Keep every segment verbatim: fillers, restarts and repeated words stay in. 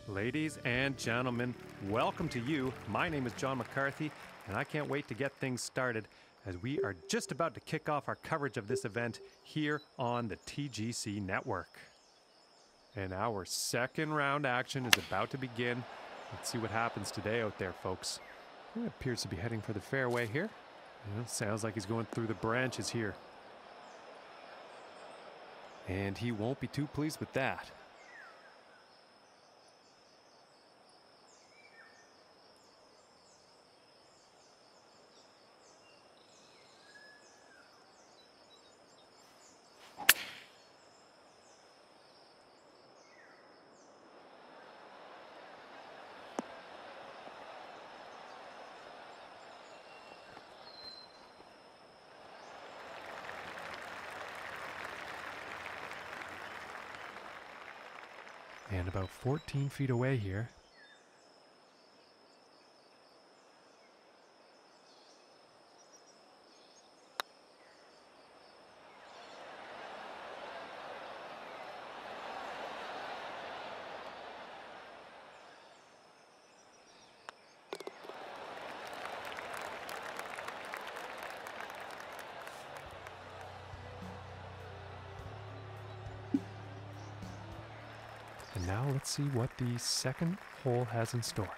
Ladies and gentlemen, welcome to you. My name is John McCarthy, and I can't wait to get things started as we are just about to kick off our coverage of this event here on the T G C network. And our second round action is about to begin. Let's see what happens today out there, folks. He appears to be heading for the fairway here. Yeah, sounds like he's going through the branches here. And he won't be too pleased with that. And about fourteen feet away here. And now let's see what the second hole has in store.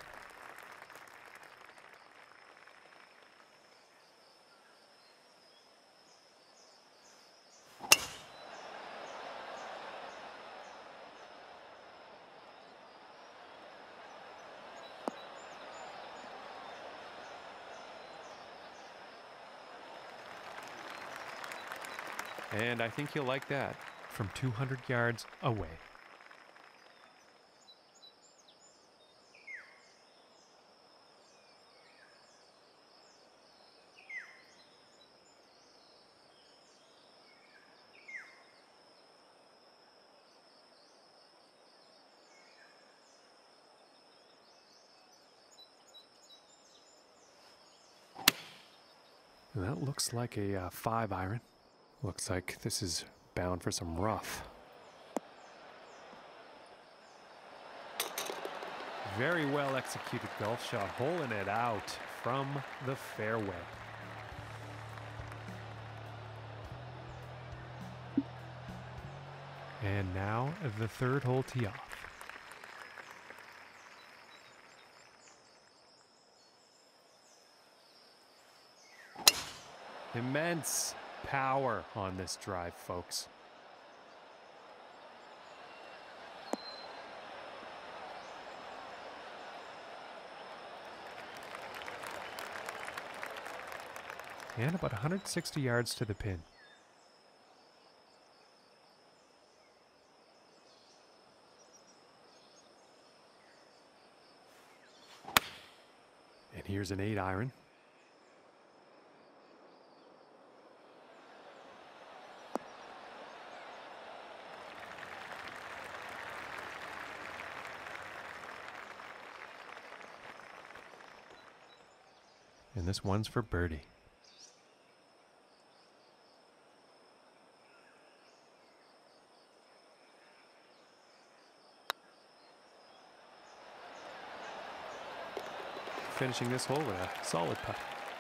And I think he'll like that from two hundred yards away. And that looks like a uh, five iron. Looks like this is bound for some rough. Very well executed golf shot, holing it out from the fairway. And now the third hole tee off. Immense power on this drive, folks. And about one hundred sixty yards to the pin. And here's an eight iron. And this one's for birdie. Finishing this hole with a solid putt.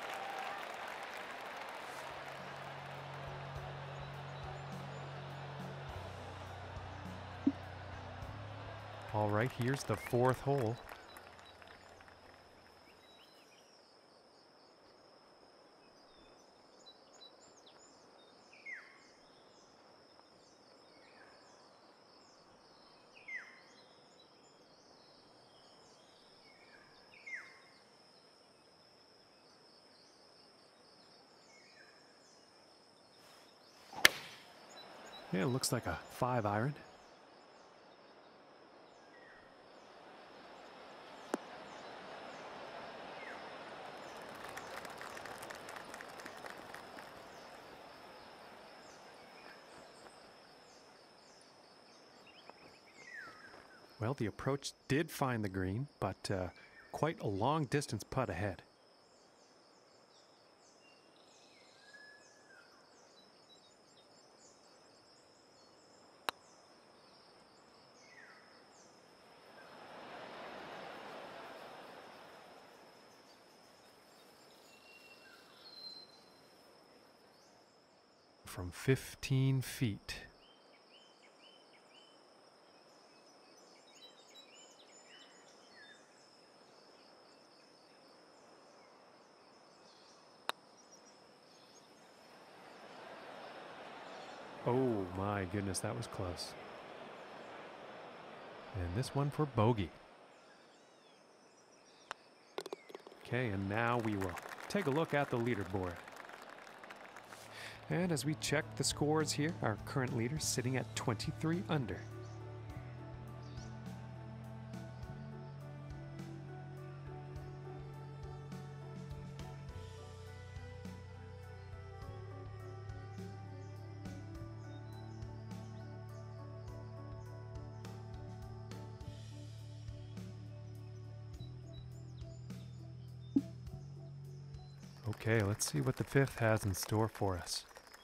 All right, here's the fourth hole. Yeah, it looks like a five iron. Well, the approach did find the green, but uh, quite a long distance putt ahead. from fifteen feet. Oh my goodness, that was close. And this one for bogey. Okay, and now we will take a look at the leaderboard. And as we check the scores here, our current leader sitting at twenty-three under. Okay, let's see what the fifth has in store for us.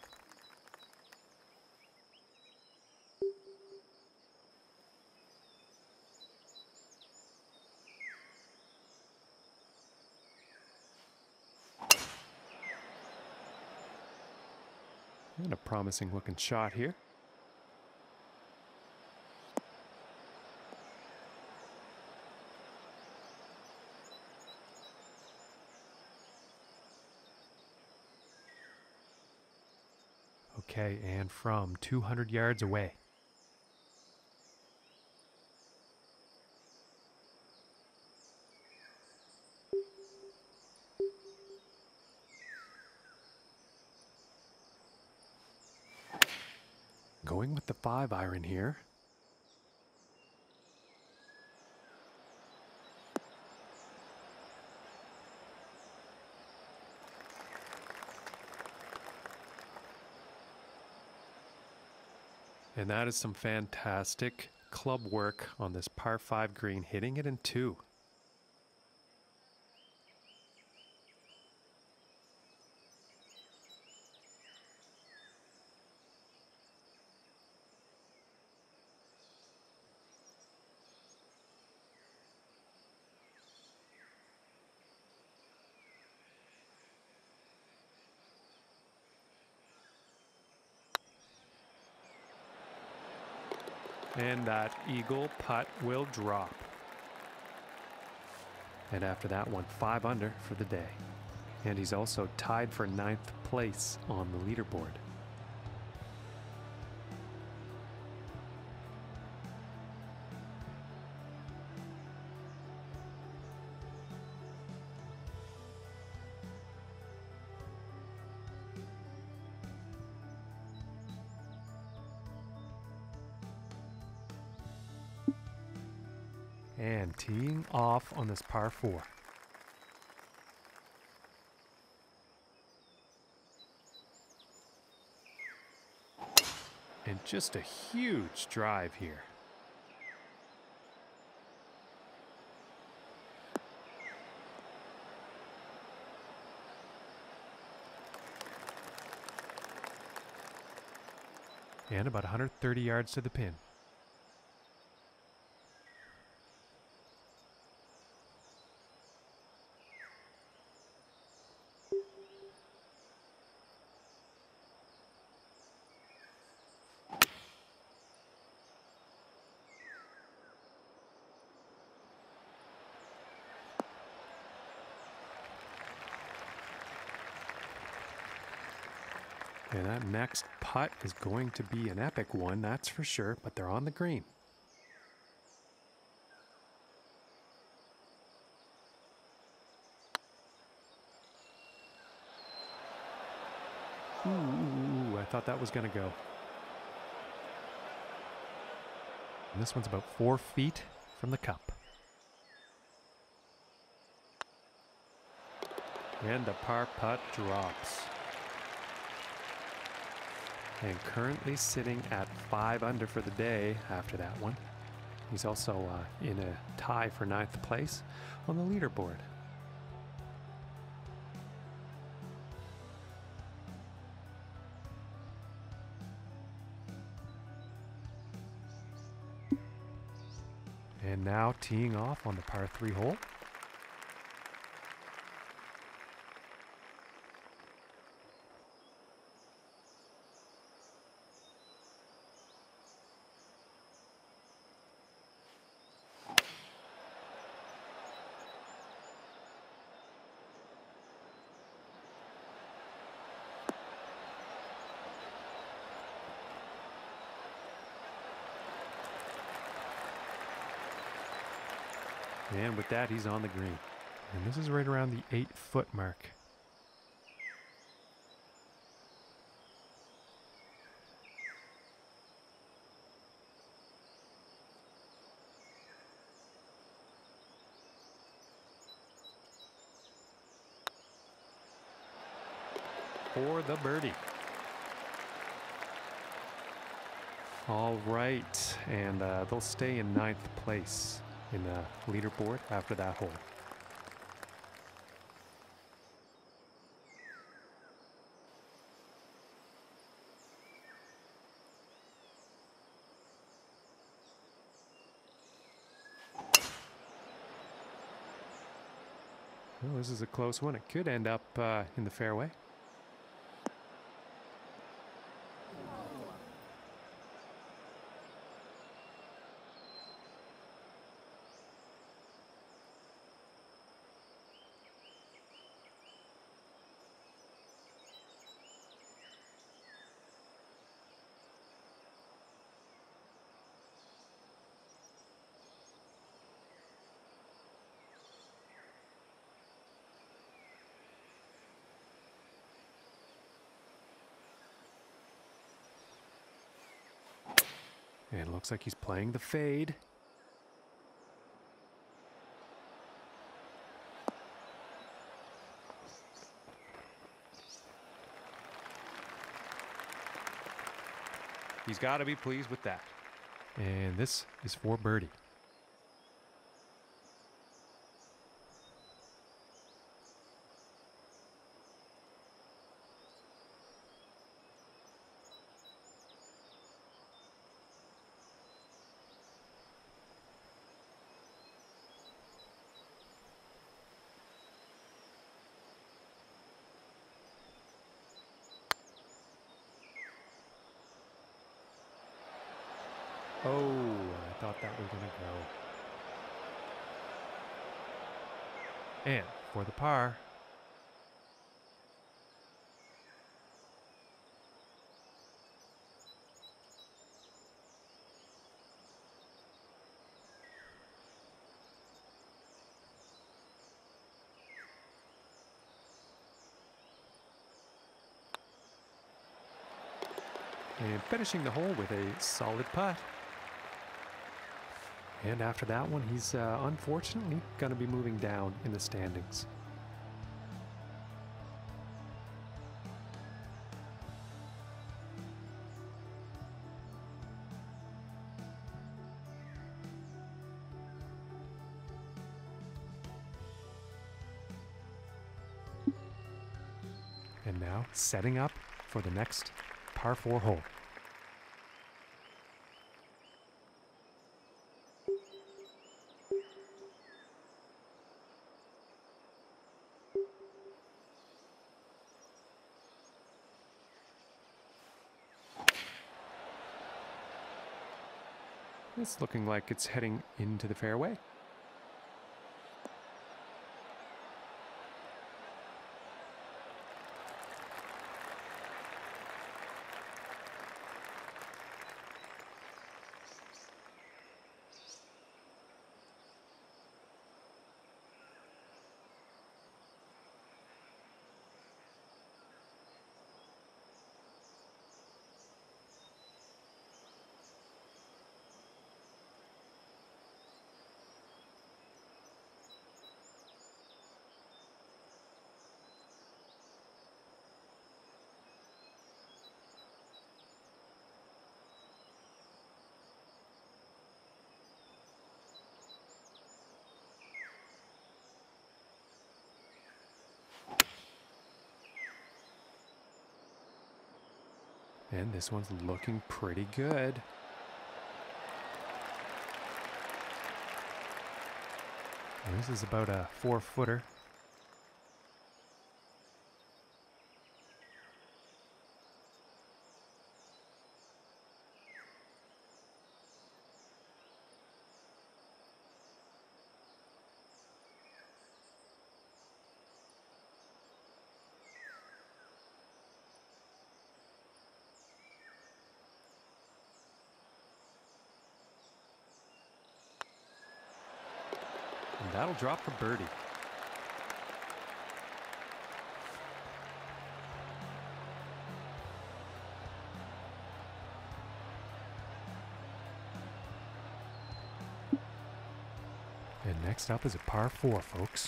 And a promising looking shot here. Okay, and from two hundred yards away. Going with the five iron here. And that is some fantastic club work on this par five green, hitting it in two. And that eagle putt will drop. And after that one, five under for the day. And he's also tied for ninth place on the leaderboard. And teeing off on this par four. And just a huge drive here. And about one hundred thirty yards to the pin. And that next putt is going to be an epic one, that's for sure, but they're on the green. Ooh, ooh, ooh, I thought that was going to go. And this one's about four feet from the cup. And the par putt drops. And currently sitting at five under for the day after that one. He's also uh, in a tie for ninth place on the leaderboard. And now teeing off on the par three hole. And with that, he's on the green. And this is right around the eight foot mark. For the birdie. All right, and uh, they'll stay in ninth place in the leaderboard after that hole. Well, this is a close one. It could end up uh, in the fairway. And it looks like he's playing the fade. He's got to be pleased with that. And this is for birdie. Oh, I thought that was going to go. And for the par. And finishing the hole with a solid putt. And after that one, he's uh, unfortunately going to be moving down in the standings. And now setting up for the next par four hole. It's looking like it's heading into the fairway. And this one's looking pretty good. And this is about a four footer. that'll drop for birdie. And next up is a par four, folks.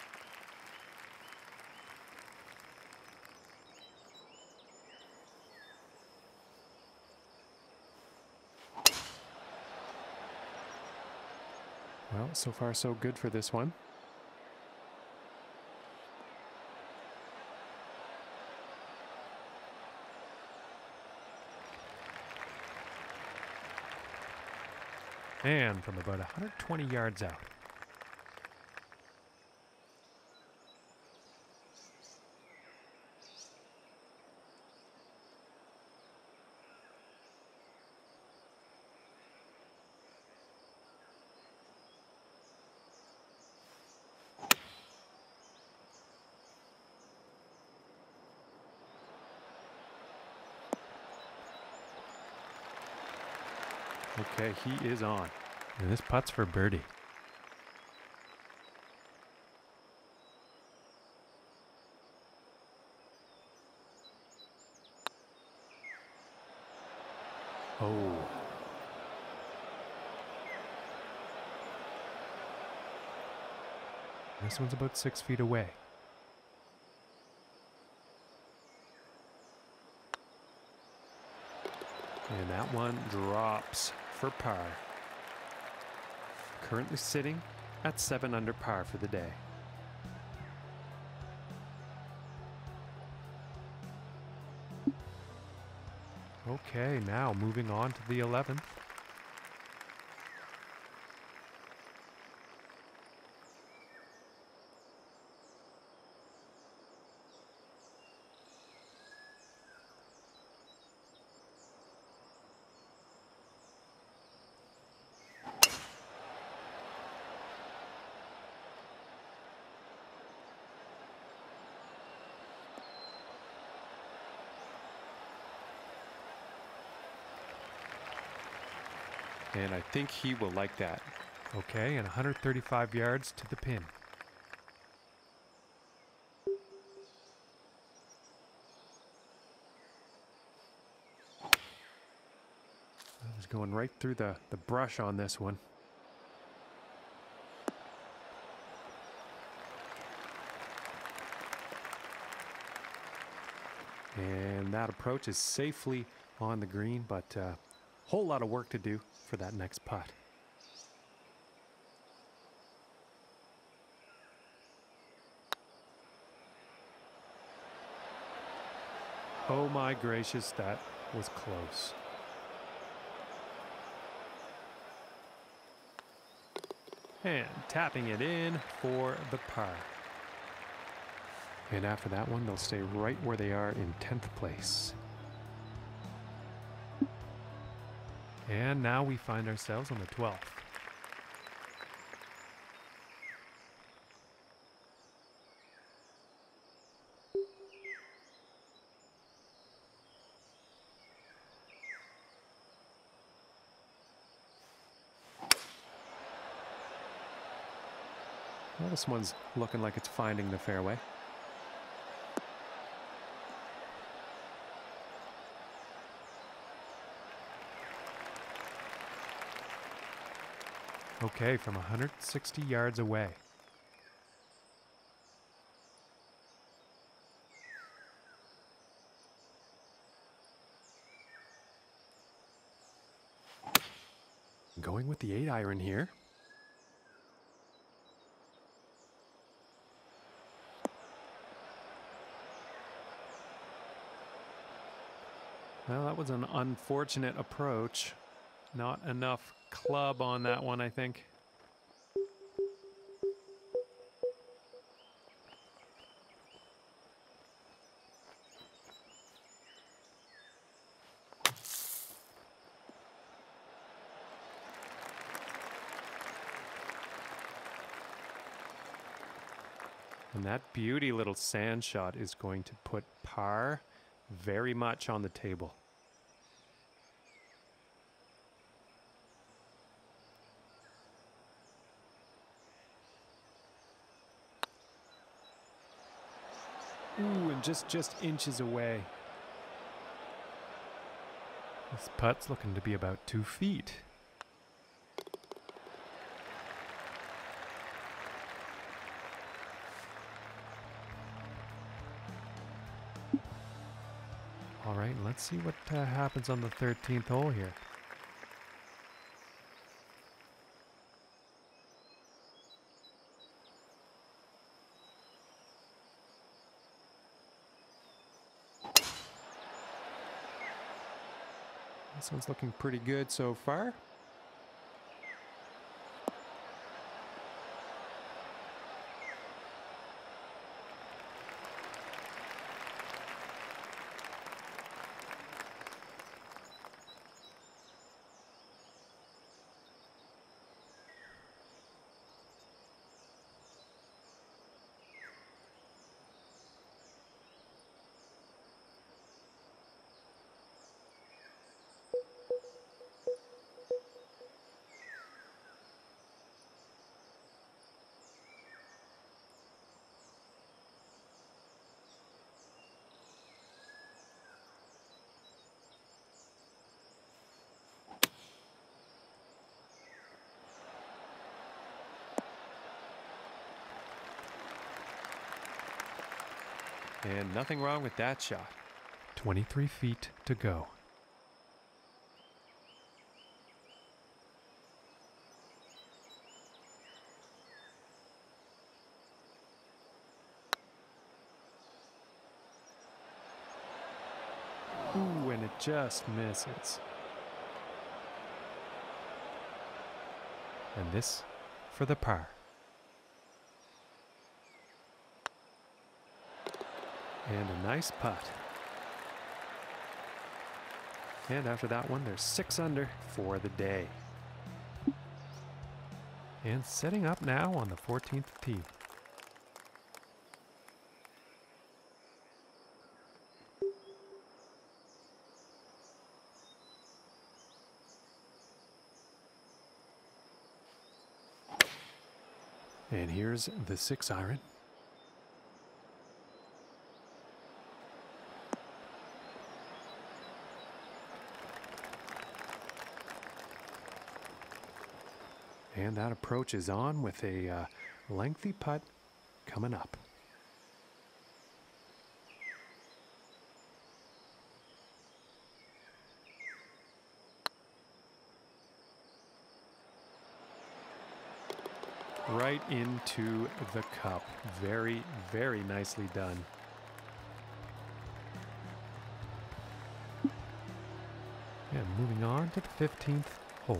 Well, so far so good for this one. And from about one hundred twenty yards out. Okay, he is on. And this putt's for birdie. Oh. This one's about six feet away. And that one drops for par. Currently sitting at seven under par for the day. Okay, now moving on to the eleventh. And I think he will like that. Okay, and one hundred thirty-five yards to the pin. I was going right through the, the brush on this one. And that approach is safely on the green, but a uh, whole lot of work to do for that next putt. Oh my gracious, that was close. And tapping it in for the par. And after that one, they'll stay right where they are in tenth place. And now we find ourselves on the twelfth. Well, this one's looking like it's finding the fairway. Okay, from one hundred sixty yards away. Going with the eight iron here. Well, that was an unfortunate approach. Not enough club on that one, I think. And that beauty little sand shot is going to put par very much on the table. Ooh, and just, just inches away. This putt's looking to be about two feet. All right, let's see what uh, happens on the thirteenth hole here. This one's looking pretty good so far. And nothing wrong with that shot. twenty-three feet to go. Ooh, and it just misses. And this for the par. And a nice putt. And after that one, there's six under for the day. And setting up now on the fourteenth tee. And here's the six iron. And that approach is on with a uh, lengthy putt coming up. Right into the cup. Very, very nicely done. And moving on to the fifteenth hole.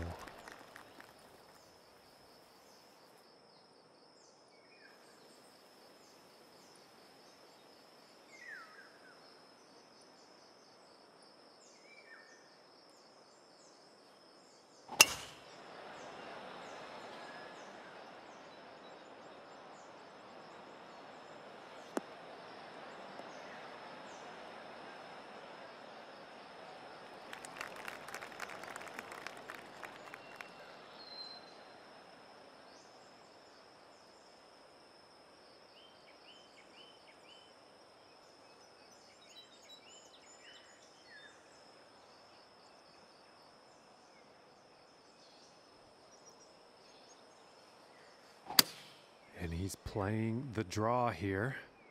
And he's playing the draw here.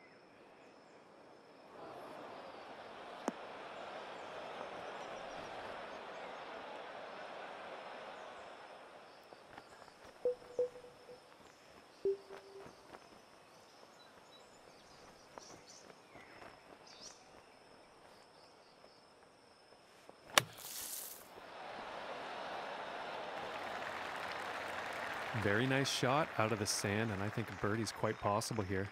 Very nice shot out of the sand, and I think a birdie's quite possible here.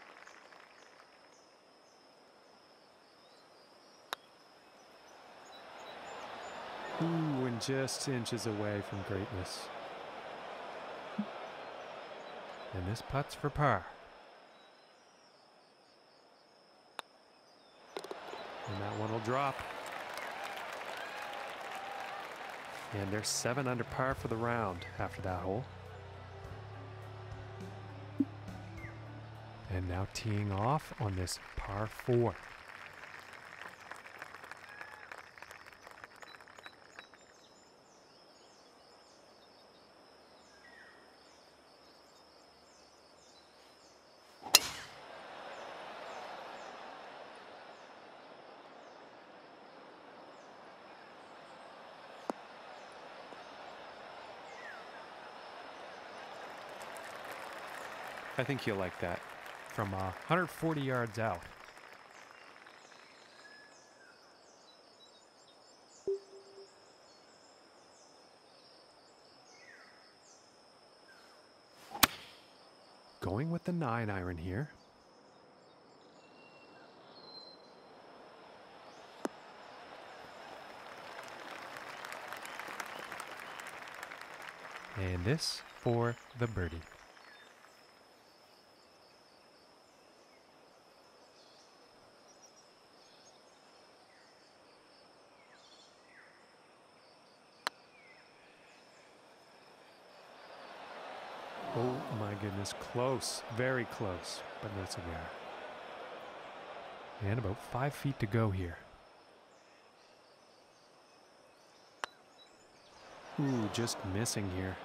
Ooh, and just inches away from greatness. And this putt's for par. And that one will drop. And they're seven under par for the round after that hole. And now teeing off on this par four. I think he'll like that from uh, one hundred forty yards out. Going with the nine iron here. And this for the birdie. Oh my goodness, close, very close, but that's a rare. And about five feet to go here. Ooh, just missing here.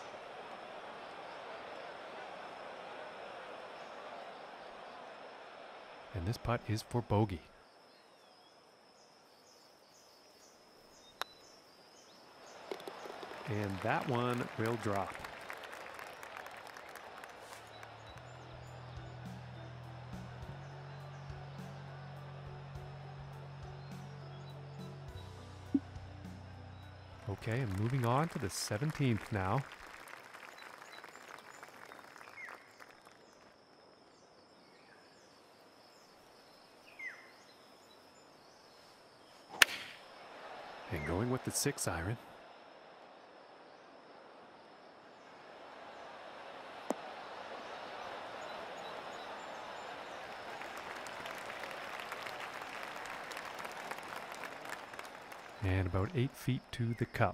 And this putt is for bogey. And that one will drop. Okay, and moving on to the seventeenth now. And going with the six iron. And about eight feet to the cup.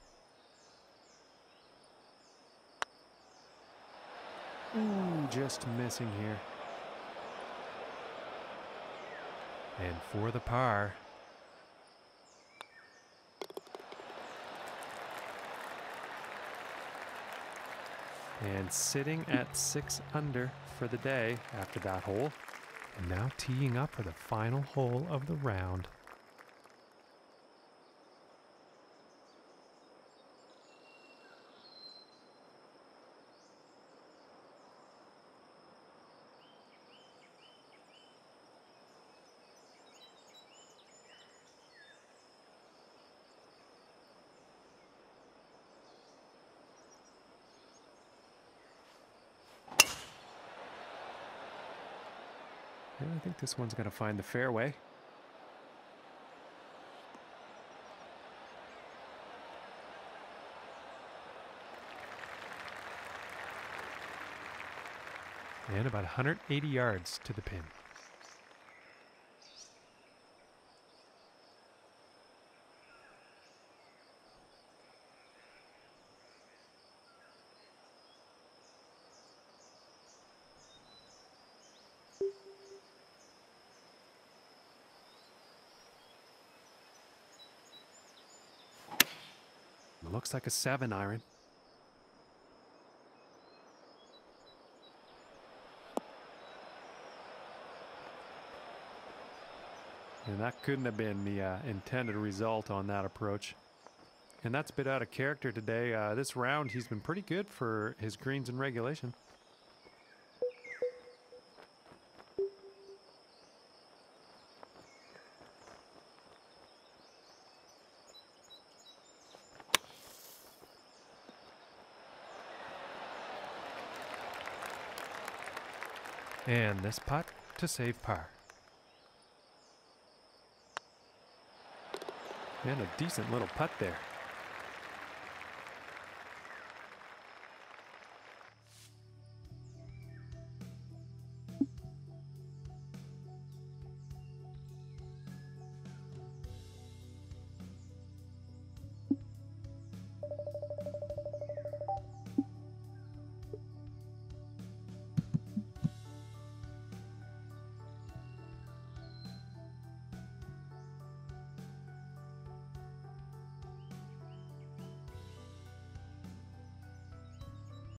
Ooh, just missing here. And for the par. And sitting at six under for the day after that hole. And now teeing up for the final hole of the round. And I think this one's going to find the fairway. And about one hundred eighty yards to the pin. Looks like a seven iron. And that couldn't have been the uh, intended result on that approach. And that's a bit out of character today. Uh, this round, he's been pretty good for his greens in regulation. And this putt to save par. And a decent little putt there.